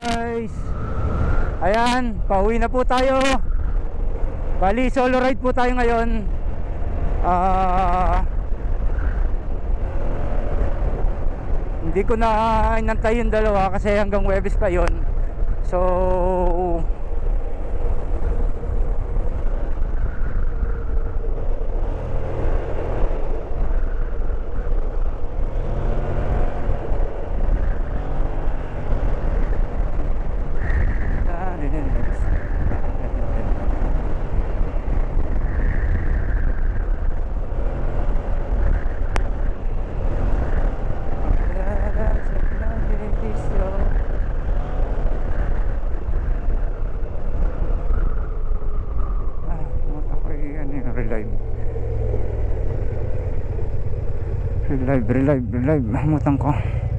Guys, ayan, pauwi na po tayo. Bali, solo ride po tayo ngayon. Hindi ko na inantay yung dalawa kasi hanggang Huwebes pa yon. So relive, mahmutan ko.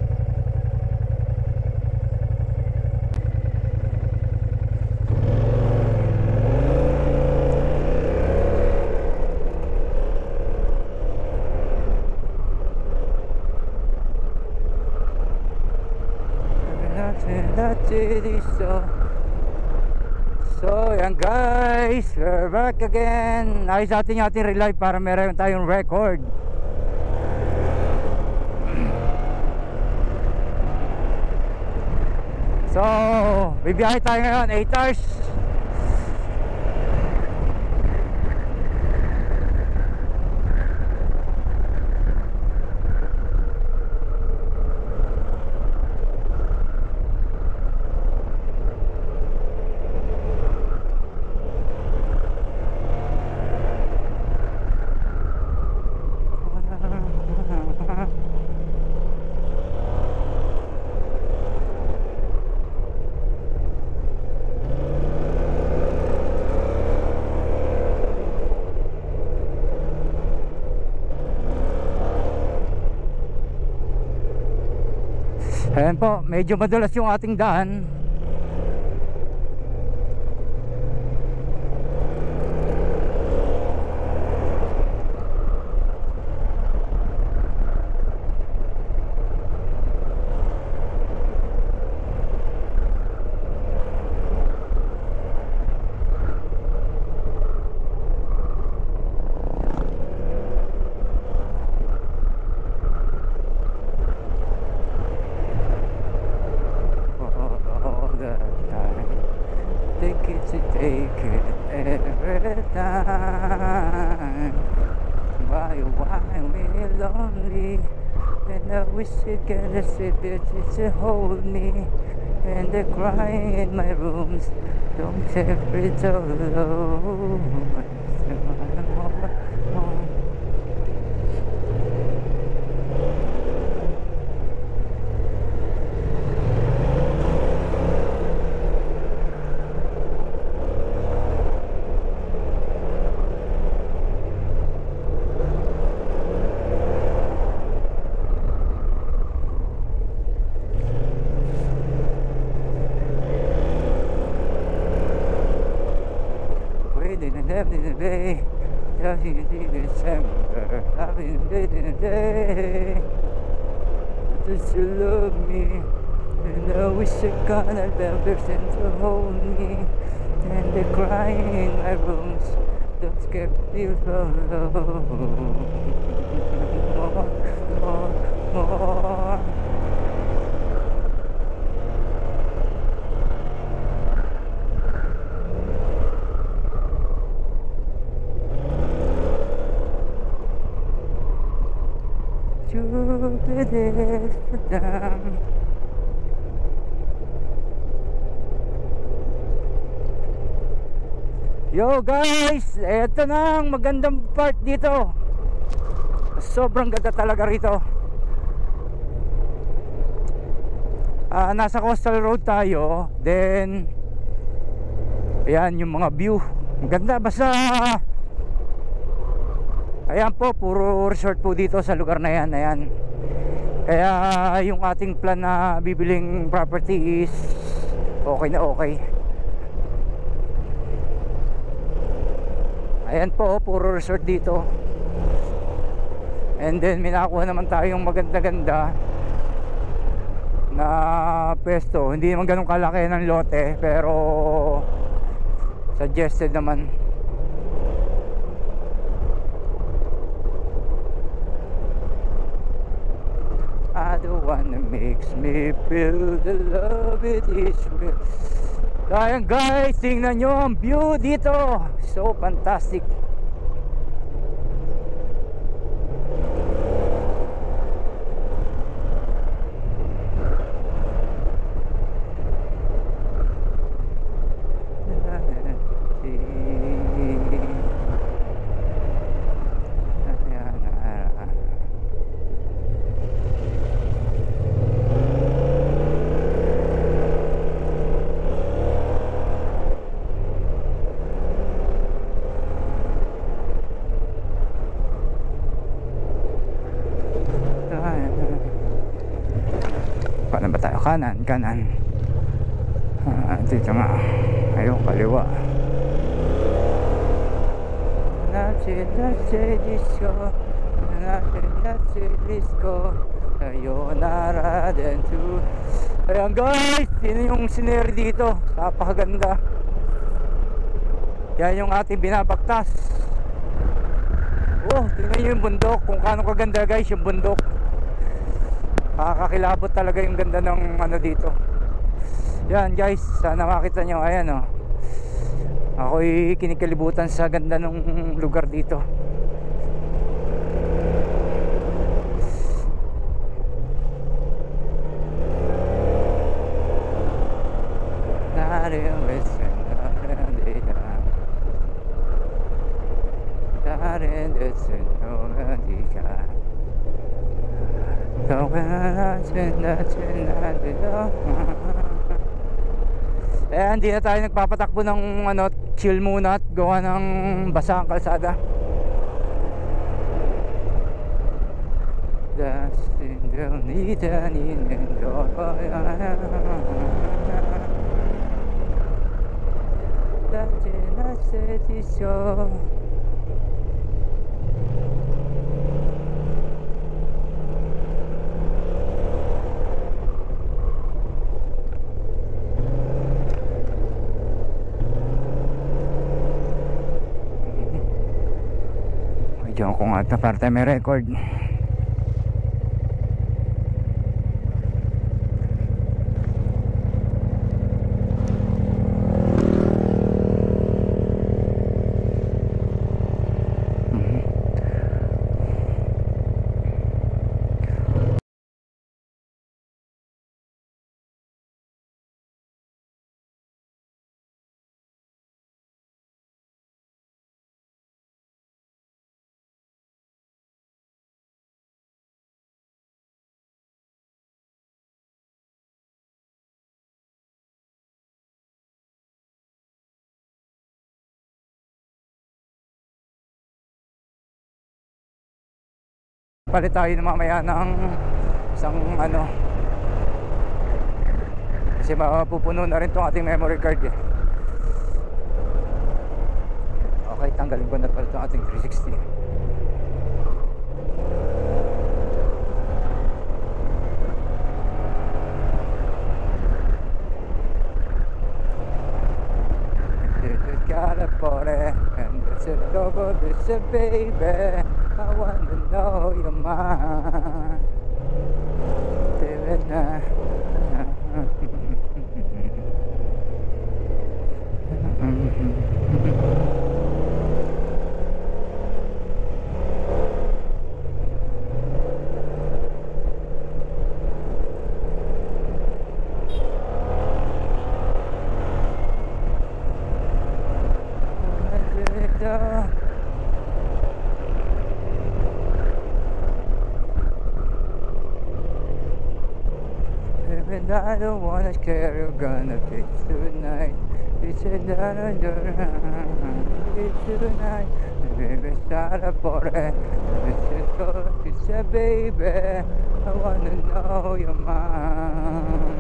So yan guys, we're back again. Ayos natin yung ating relive para meron tayong record. So, bibiyahe tayo ngayon 8 hours. Ayan po, medyo madulas yung ating daan. To hold me and they're crying in my rooms. Don't ever tell alone. December, I've been waiting a day. Does you love me? And I wish I could have a person to hold me. And they're crying in my rooms. Don't get feel alone. More. Yo guys, eto na ang magandang part dito. Sobrang ganda talaga rito. Nasa coastal road tayo. Then ayan yung mga view. Maganda basta. Ayan po, puro resort po dito sa lugar na yan. Ayan. Kaya yung ating plan na bibiling property is okay na okay. Ayan po, puro resort dito. And then may nakuha naman tayong maganda-ganda na pesto. Hindi naman ganun kalaki ng lote, pero suggested naman. I don't wanna makes me feel the love it is real. Ayan guys, tingnan nyo ang view dito. So fantastic. Paano ba tayo? Kanan. Dito nga. Ayun, kaliwa. Ayan guys, yun yung scenery dito. Napakaganda. Yan yung ating binabagtas. Oh, tingnan nyo yung bundok. Kung kaano kaganda guys yung bundok. Nakakakilabot talaga yung ganda ng ano dito. Yan guys, sana makita nyo. Ayan o, ako'y kinikalibutan sa ganda ng lugar dito. Hindi na tayo nagpapatakbo ng ano, chill muna at gawa ng basa ang kalsada. Diyan ko nga ito para tayo may record. Palit tayo na mamaya ng isang ano, kasi mapupuno na rin itong ating memory card eh. Okay, tanggalin ko na pala itong ating 360. California, and it's over, it's a baby. I wanna know your mind. And I don't wanna care, you're gonna fix tonight. You said that I don't fix tonight. Baby, start up for it. You said, baby, I wanna know your mind.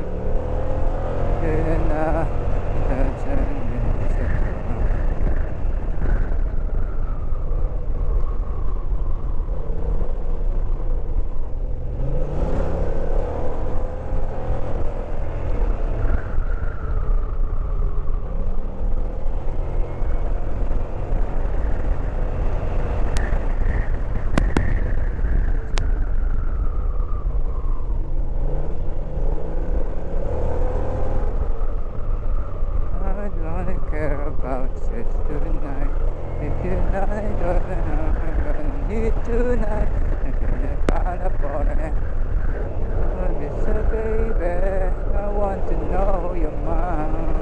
this tonight. If you're not gonna need tonight, I'm gonna call upon it. Mr. Baby, I want to know your mind.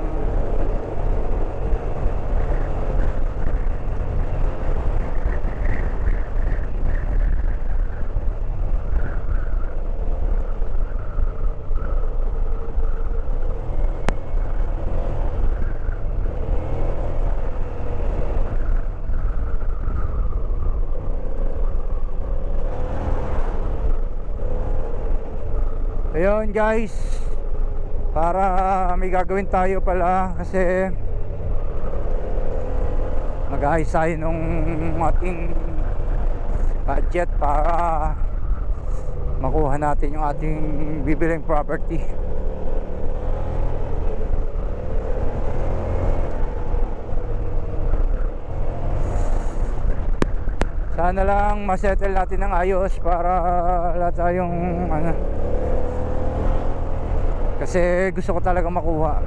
Ayun guys, para may gagawin tayo pala kasi mag-aayos tayo nung ating budget para makuha natin yung ating bibiling property. Sana lang masettle natin ng ayos para wala tayong kasi gusto ko talaga makuha.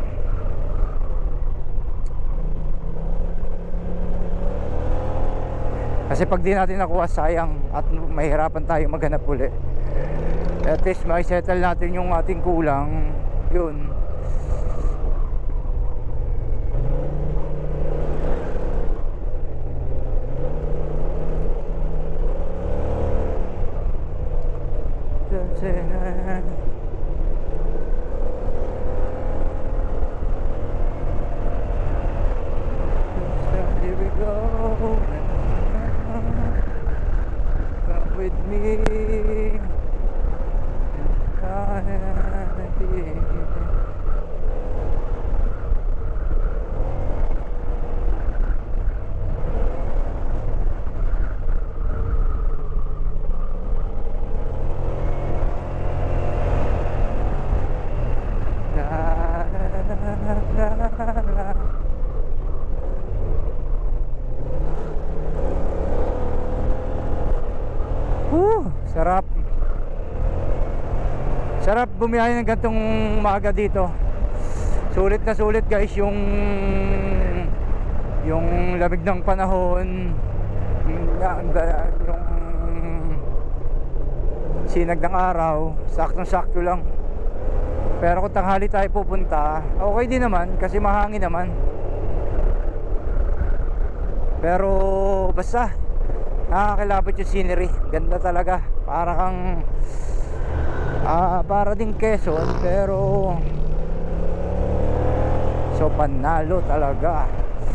Kasi pag di natin nakuha, sayang at mahirapan tayo maghanap uli. At least may settle natin yung ating kulang. Yun. Sarap. Sarap bumiyahe ng gantong umaga dito. Sulit na sulit guys yung lamig ng panahon, yung sinag ng araw, saktong-sakto lang. Pero kung tanghali tayo pupunta, okay din naman kasi mahangin naman. Pero basta nakakilabot yung scenery, ganda talaga. Para kang para ding Quezon, pero so panalo talaga.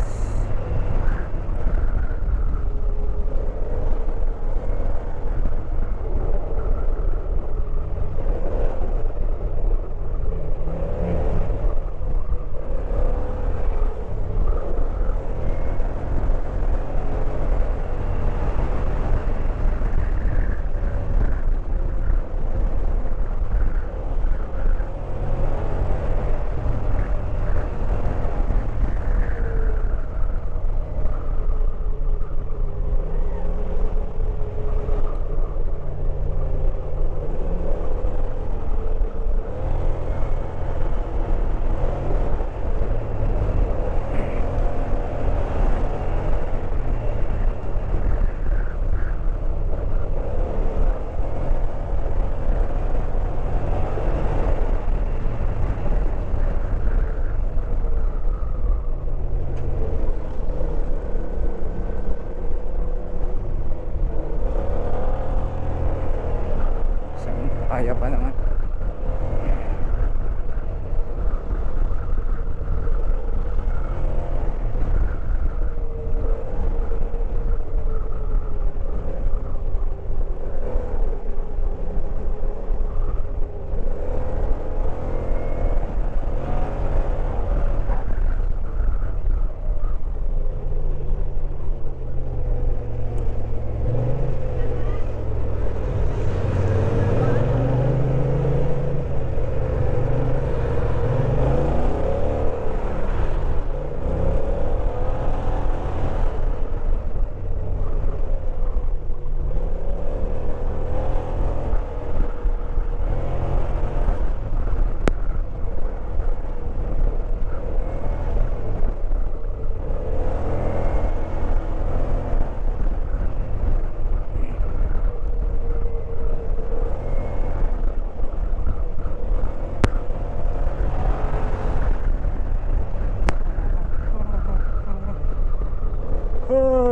Kaya pa naman.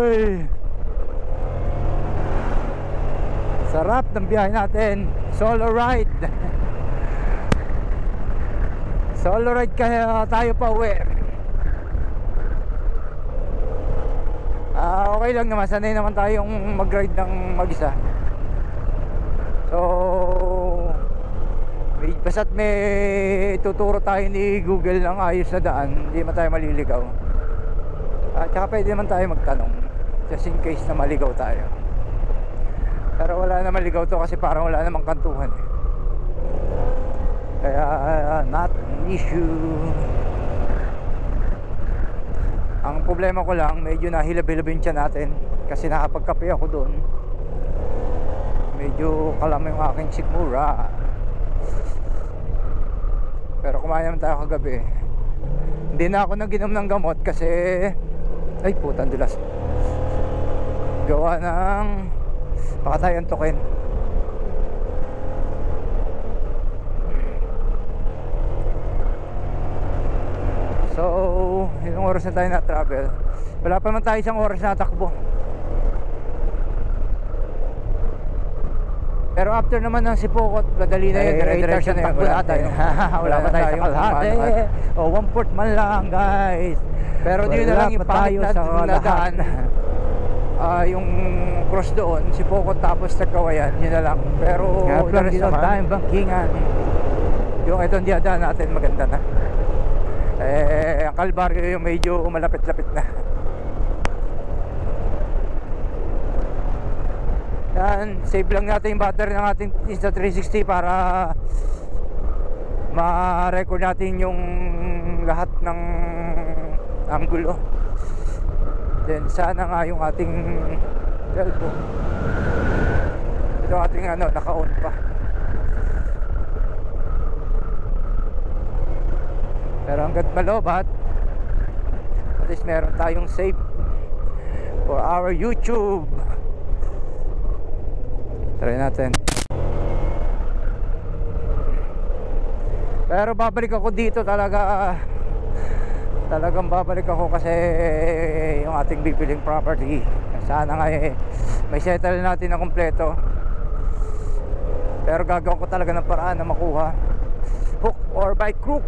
Uy! Sarap ng biyahe natin. Solo ride. Solo ride kaya tayo pa uwi. Okay lang naman, sanay naman tayong mag-ride ng mag-isa. So basta't may tuturo tayo ni Google ng ayos na daan, hindi man tayo maliligaw. At saka pwede naman tayo magtanong just in case na maligaw tayo. Pero wala na maligaw to kasi parang wala namang kantuhan eh. Kaya not an issue. Ang problema ko lang, medyo nahilab-hilab yung tiyan natin kasi nakapagkape ako doon. Medyo kalama yung aking sikmura. Pero kumain naman tayo kagabi. Hindi na ako nag-inom ng gamot kasi ay putang dulas. Gawa ng baka tayo antukin. So ilang oras na tayo na travel. Wala pa naman tayo isang oras na takbo. Pero after naman ng Sipokot, madali na yun, dire-diretso na takbo natin. Wala pa tayo sa kalahati o 1/4 man lang guys. Pero di na lang yung pangit na daan. Yung cross doon, Sipokot tapos Tagkawayan, yun na lang. Pero the rest of time, Bangkingan. Yung itong diadaan natin maganda na. Ang Kalbaryo yung medyo malapit-lapit na. Yan, save lang natin yung battery ng ating Insta360 para ma-record natin yung lahat ng anggulo. Then sana nga yung ating cellphone, ito ating naka-on pa. Pero hanggat malobat, at least meron tayong save for our YouTube. Try natin. Pero babalik ako dito talaga. Talagang babalik ako kasi yung ating bibiling property, sana nga may settle natin na kompleto. Pero gagawin ko talaga ng paraan na makuha, hook or by crook,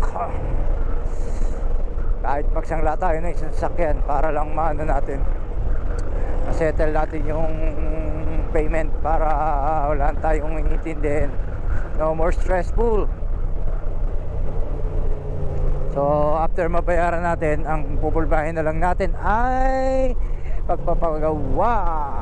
kahit magsangla tayo na isang sasakyan para lang maano natin, ma-settle natin yung payment para wala tayong initindihin. No more stressful. So after mabayaran natin, ang pupulbahin na lang natin ay pagpapagawa.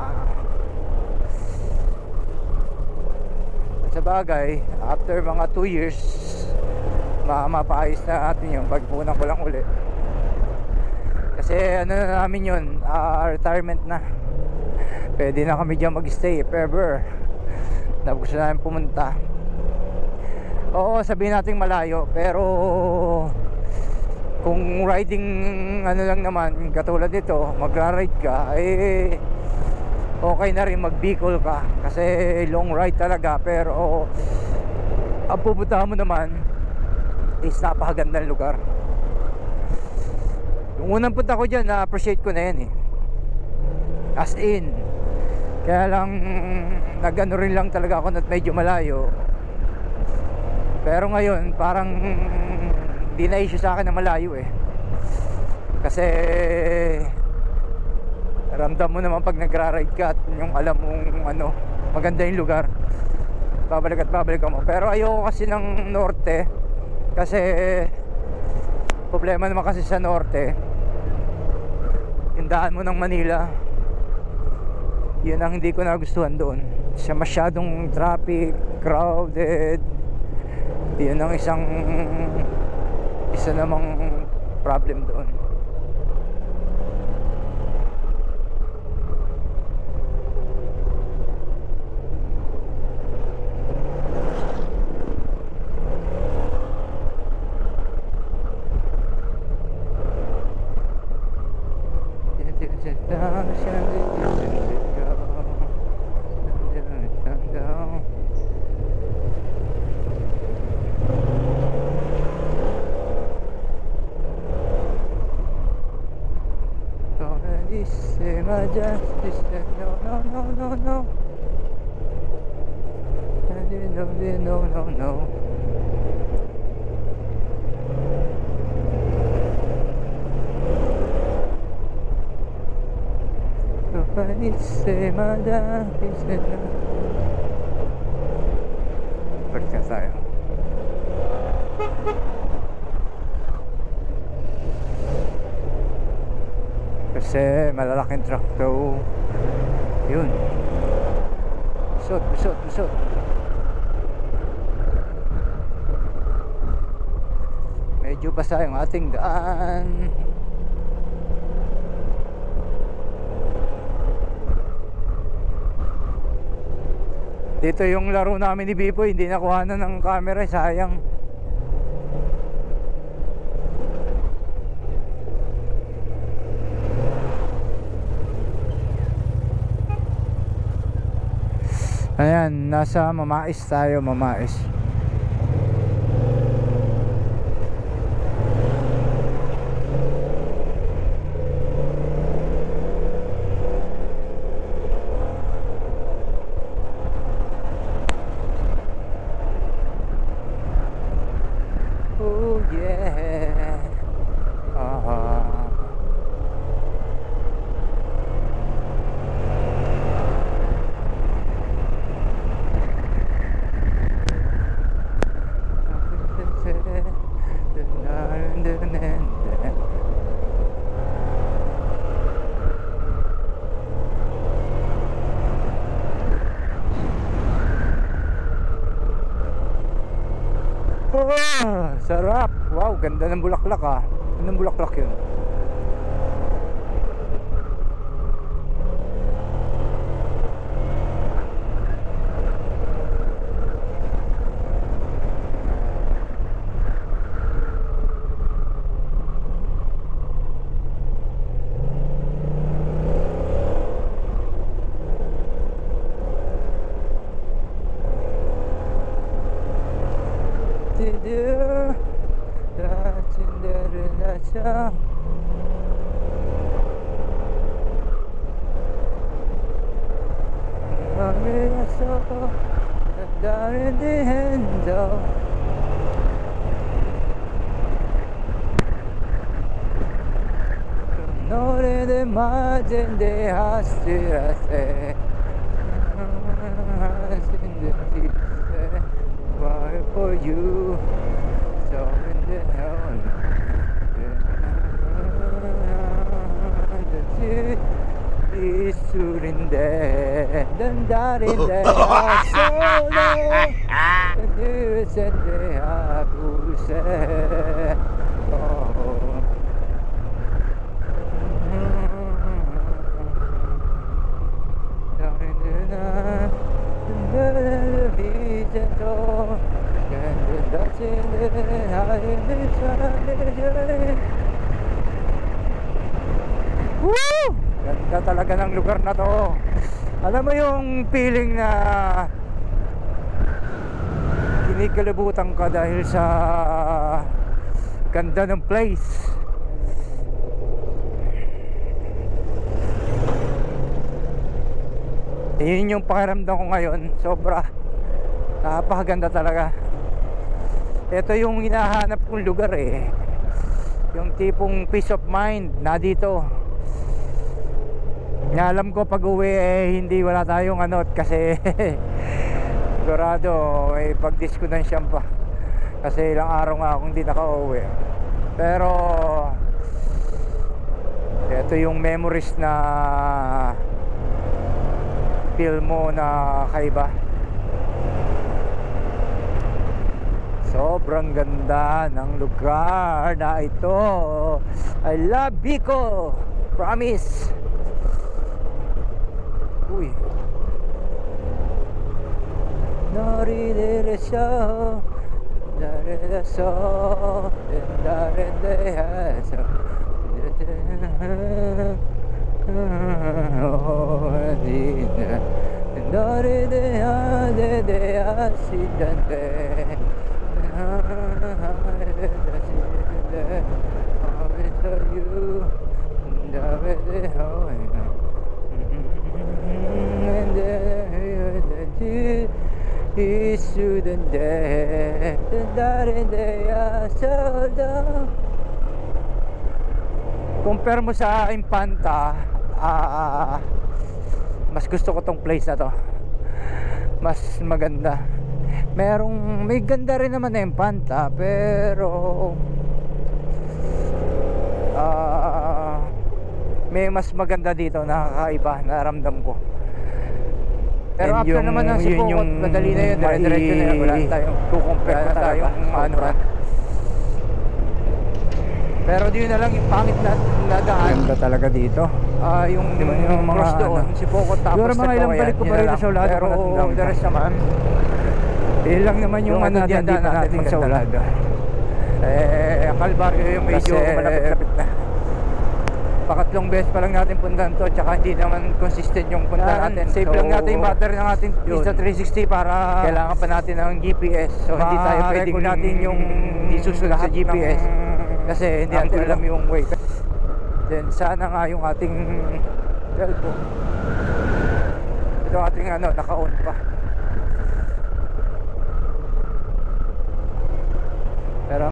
Sa bagay, after mga 2 years mapaayos na natin yung pagpunan ko lang uli. Kasi na namin yun, retirement na. Pwede na kami dyan mag-stay if ever na gusto namin pumunta. Oo, sabihin natin malayo, pero kung riding lang naman, katulad nito, magra-ride ka, okay na rin mag-Bicol ka kasi long ride talaga. Pero ang pupuntahan mo naman is napakagandang lugar. Yung unang punta ko dyan, na-appreciate ko na yan as in. Kaya lang nag-ano rin lang talaga ako at medyo malayo. Pero ngayon parang di na issue sa akin na malayo kasi ramdam mo naman pag nagra-ride ka at yung alam mong maganda yung lugar, babalik at babalik mo. Pero ayoko kasi ng norte kasi problema naman kasi sa norte, yung daan mo ng Manila, yun ang hindi ko nagustuhan doon. Siya masyadong traffic, crowded. Yun ang isa namang problem doon. Disse ma justice, no no no no no, no no no. Disse ma justice, no. Balik na tayo. Kasi malalaking truck daw. Yun. Busot. Medyo basa yung ating daan. Dito yung laro namin ni Bipoy, hindi nakuha na ng camera, sayang. Ayan, nasa Mamais tayo, Mamais. Oh yeah. Sarap! Wow, ganda ng bulaklak ah. Anong bulaklak yun? For you, so in the hell, isurinde, dandarinde, solo, dusende abuse, oh. Woo! Ganda talaga ng lugar na to. Alam mo yung feeling na kinikilibutan ka dahil sa ganda ng place. Yun yung pakiramdam ko ngayon. Sobra. Napakaganda talaga. Ito yung hinahanap kong lugar eh. Yung tipong peace of mind na dito. Alam ko pag uwi eh, hindi wala tayong ano kasi sigurado eh pag-disconnection pa. Kasi ilang araw nga akong hindi naka-uwi. Pero ito yung memories na feel mo na kaiba. Sobrang ganda ng lugar na ito. I love Bicol. Promise. Uy. Narireso, narireso, narireso. Compare mo sa Infanta, mas gusto ko tong place na to, mas maganda. May ganda rin naman na Infanta, pero may mas maganda dito, nakakaiba, naramdam ko. Pero after naman ng Sipokot, madali na yun, dire-diretso na yun, wala tayong kukumpare na tayong ano. Pero di na lang yung pangit na daan. Ganda talaga dito. Yung mga cross doon, Sipokot, tapos siguro mga ilang balik ko pa rin sa Ulado. Pero the rest naman, ilang naman yung ano dyan natin sa Ulado. Calvario yung medyo malapit-lapit na. Pakatlong beses pa lang natin puntahan to, tsaka hindi naman consistent yung puntahan natin. Save lang natin yung battery ng ating Insta360 para kailangan pa natin ng GPS. So hindi tayo pwedeng natin yung isusunod sa GPS kasi hindi natin alam yung way. Then sana nga yung ating cellphone, ito ating ano, naka-on pa. Pero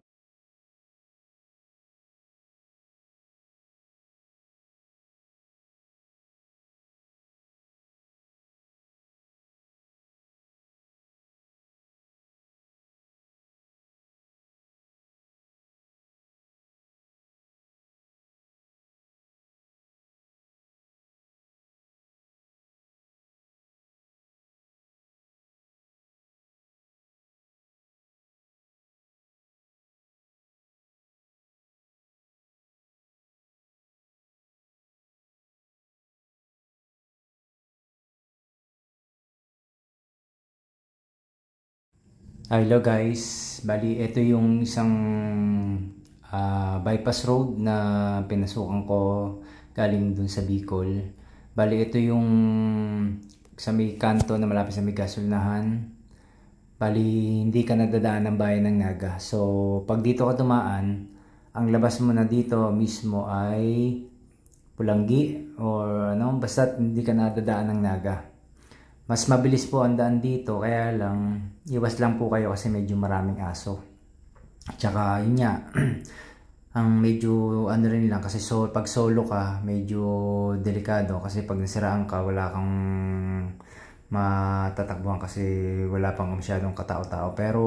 hello guys, bali ito yung isang bypass road na pinasukan ko galing dun sa Bicol. Bali ito yung sa may kanto na malapit sa may gasolinahan. Bali hindi ka nadadaan ng bayan ng Naga. So pag dito ka dumaan, ang labas mo na dito mismo ay Pulanggi or ano, basta hindi ka nadadaan ng Naga. Mas mabilis po ang daan dito, kaya lang iwas lang po kayo kasi medyo maraming aso. Tsaka yun nga, ang medyo ano rin lang kasi pag solo ka, medyo delikado kasi pag nasiraan ka, wala kang matatakbuhan kasi wala pang masyadong katao-tao. Pero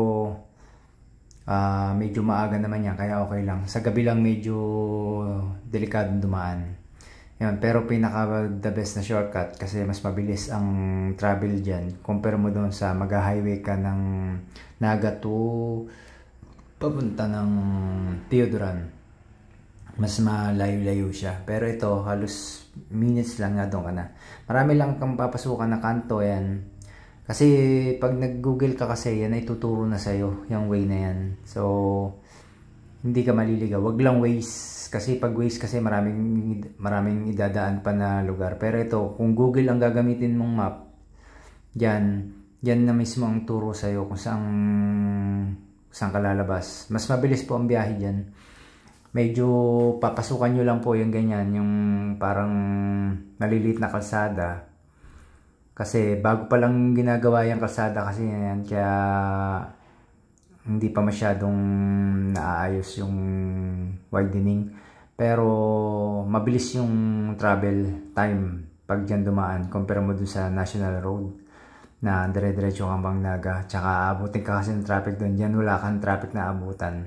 medyo maaga naman yan, kaya okay lang. Sa gabi lang medyo delikadong dumaan. Yan, pero pinaka the best na shortcut kasi mas mabilis ang travel dyan. Compare mo doon sa mag-highway ka ng Naga to papunta ng Teodoran. Mas malayo-layo siya. Pero ito halos minutes lang nga doon ka na. Marami lang kang papasukan na kanto yan. Kasi pag nag-google ka kasi yan ay tuturo na sa'yo yung way na yan. So hindi ka maliligaw. Wag lang Waze. Kasi pag Waze kasi maraming idadaan pa na lugar. Pero ito, kung Google ang gagamitin mong map, yan na mismo ang turo sa'yo kung saan ka lalabas. Mas mabilis po ang biyahe dyan. Medyo papasukan nyo lang po yung ganyan, yung parang maliliit na kalsada. Kasi bago pa lang ginagawa yung kalsada kasi yan, kaya hindi pa masyadong naayos yung widening. Pero mabilis yung travel time pag dyan dumaan compare mo dun sa National Road na dire-diretso hanggang Naga. Tsaka abutin ka kasi ng traffic dun. Dyan wala kang traffic na abutan.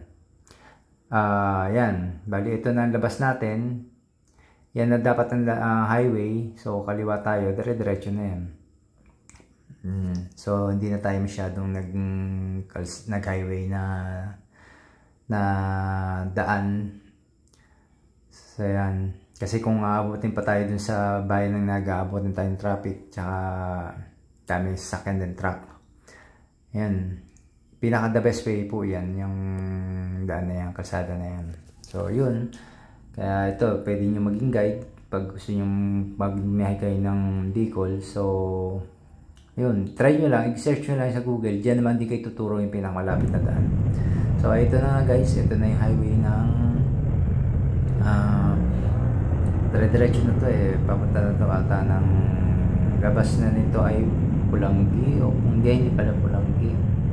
Yan, bali ito na ang labas natin. Yan na dapat ang highway. So kaliwa tayo, dire-diretso na yan. So hindi na tayo masyadong nag-highway na daan. So yan, kasi kung aabutin pa tayo dun sa bayan ng Naga, aabutin tayo ng traffic, tsaka kami sasakyan din truck. Yan, pinaka the best way po yan, yung daan na yan, kalsada na yan. So yun, kaya ito pwede nyo maging guide pag gusto nyo magbiyahe kayo ng Bicol. So yun, try nyo lang, i-search nyo lang sa Google, dyan naman di kayo tuturo yung pinakamalapit na daan. So ito na guys, ito na yung highway ng dire-diretso na to eh. Papunta na to ata ng labas na nito ay Pulangi o hindi pala Pulangi.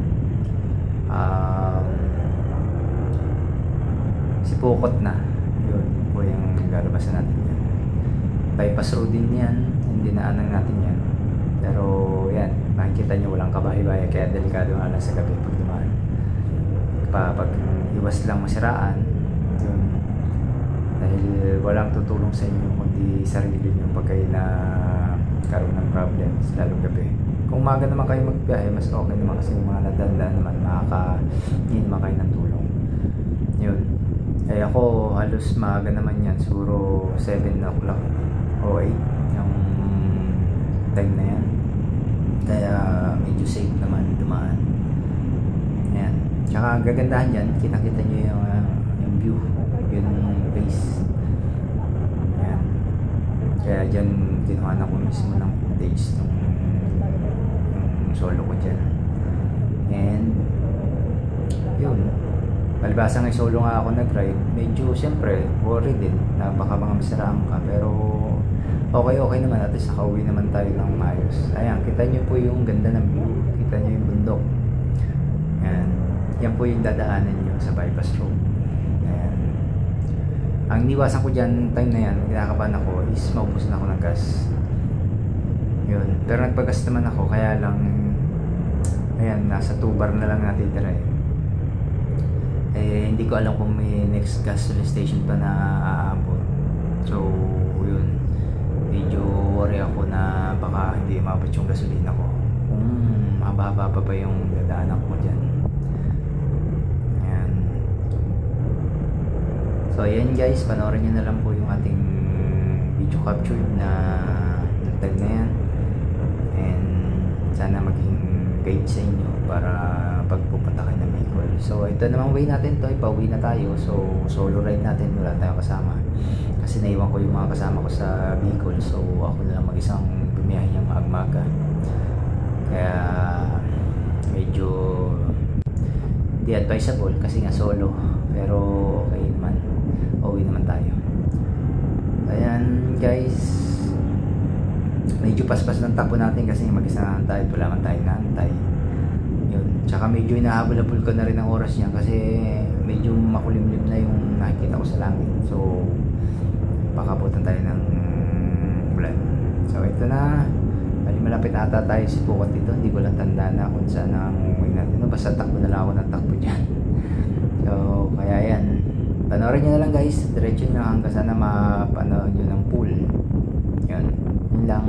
Sipokot na. Yun po yung lalabasan natin yan. Bypass road din yan. Hindi naanan natin yan. Pero yan, makikita nyo walang kabahay-bahay kaya delikado nga lang sa gabi pag dumaan. Pag iwas lang masiraan, yun. Dahil walang tutulong sa inyo kundi sarili nyo pag kayo na karoon ng problems, lalo gabi. Kung umaga naman kayo magbiyahe, mas okay naman kasi yung mga nadandaan naman hindi naman kayo ng tulong. Yun. Kaya ako halos maaga naman yan, siguro 7 o'clock o 8 yung time na yan. Kaya medyo safe naman dumaan. Yan. Tsaka ang gagandahan dyan, kita-kita nyo yung view, yung place. Yan. Kaya dyan kinuha na ko mismo ng footage ng solo ko dyan. And yun, palibasa nga solo nga ako nag-ride, medyo siyempre worried din na baka mga masiraan ka, pero okay naman, at least nakauwi naman tayo ng maayos. Ayan, kita nyo po yung ganda ng view, kita nyo yung bundok. Yan po yung dadaanan nyo sa bypass road. Ayan. Ang iniwasan ko dyan time na yan, kinakabahan ako, is maubos na ako ng gas. Yun, pero nagpagas naman ako, kaya lang ayan, nasa 2 bar na lang natitira hindi ko alam kung may next gas station pa na aabot. So yun, medyo worry ako na baka hindi maabot yung gasolina ko kung mahaba-haba pa yung dadaanan ko dyan. Ayan. So ayan guys, panoorin nyo na lang po yung ating video capture na time na yan, and sana maging guide sa inyo para pagpupunta kayo ng Bicol. So ito namang way natin to, ipauwi na tayo. So solo ride natin, wala tayong kasama kasi naiwan ko yung mga kasama ko sa Bicol. So ako na lang mag-isang bumiyahe ng maaga. Kaya medyo hindi advisable kasi nga solo, pero okay naman, uwi naman tayo. Ayan guys, medyo paspas ng takbo natin kasi mag-isa na tayo, wala man tayo naantay. Yun, tsaka medyo inahabol-habol ko na rin ang oras niya kasi medyo makulimlim na yung nakikita ko sa langit. So pakabutan tayo ng ulan. So ito na, malapit ata tayo si Pukot dito, hindi ko lang tanda na kung saan ang umuwi natin. No, basta takbo na lang ako ng takbo dyan. So kaya yan, panoorin nyo na lang guys, diretso nyo hanggang sana mapanood nyo ng pool. Yun lang.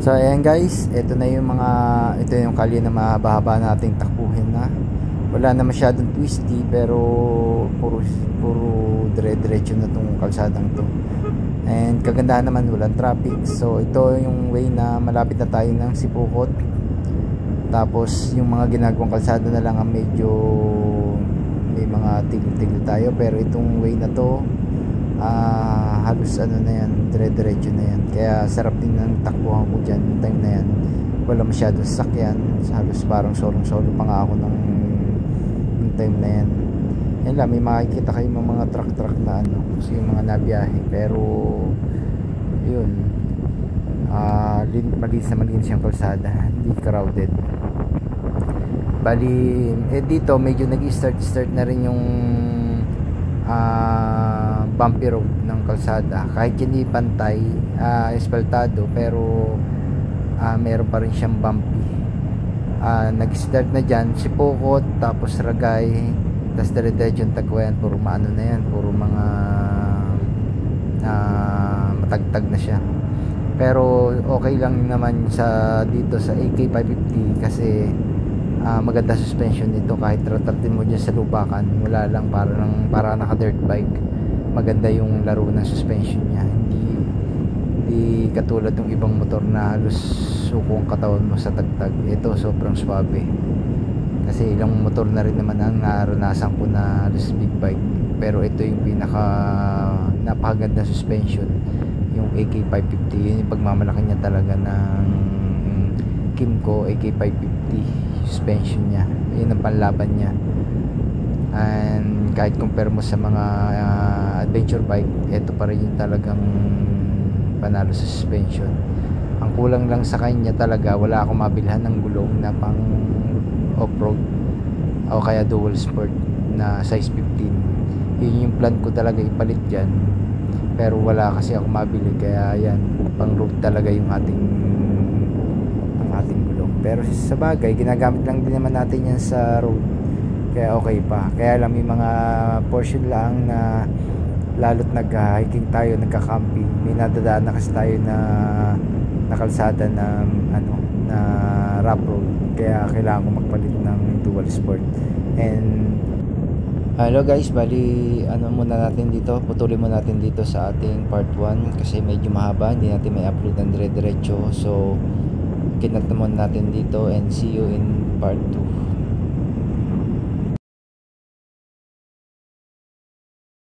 So ayan guys, ito yung kalye na mahaba-haba nating takbuhin na. Wala na masyadong twisty pero puro dire-diretso na tong kalsadang to. And kagandahan naman, walang traffic. So ito yung way na malapit na tayo ng Sipukot. Tapos yung mga ginagawang kalsada na lang ang medyo may mga tigil-tigil tayo, pero itong way na to halos ano na yan, dire-diretso na yan. Kaya sarap din ng takbuhan ko dyan yung time na yan. Wala masyadong sasakyan, halos parang solong-solo pa nga ako nung time na yan. Yan lang, may makikita kayo mga truck na ano, kasi yung mga nabiyahe, pero yun, malinis yung kalsada, hindi crowded. Bali dito medyo nag-start na rin yung bumpy road ng kalsada, kahit hindi pantay, espaltado, pero meron pa rin siyang bumpy. Nag-start na dyan Sipukot, tapos Ragay, tapos dire-diretso yung Tagwayan. Puro maano na yan, puro mga matagtag na siya, pero okay lang naman dito sa AK550 kasi maganda suspension nito. Kahit ratratin mo dyan sa lupakan, wala lang, para naka dirt bike. Maganda yung laro ng suspension niya, hindi katulad ng ibang motor na halos suko ang katawan mo sa tagtag. Ito sobrang swabe, kasi ilang motor na rin naman ang naranasan ko na halos big bike, pero ito yung napakaganda suspension, yung AK550. Yun yung pagmamalaki niya talaga ng Kymco AK550 suspension niya. Yun ang panlaban niya. And kahit compare mo sa mga adventure bike, ito pa rin yung talagang panalo sa suspension. Ang kulang lang sa kanya talaga, wala akong mabilhan ng gulong na pang off-road o kaya dual sport na size 15. Yun yung plan ko talaga ipalit dyan, pero wala kasi ako mabili, kaya yan, pang road talaga yung ating gulong. Pero sa bagay, ginagamit lang din naman natin yan sa road, kaya okay pa. Kaya lang may mga portion lang na lalo't nag-hiking tayo, nagka-camping, may nadadaan na kasi tayo na kalsada na na rough road, kaya kailangan ko magpalit ng dual sport. And hello guys, bali muna natin dito, putulin muna natin dito sa ating part 1 kasi medyo mahaba, hindi natin may upload ng dire-diretso. So kinat naman natin dito, and see you in part 2.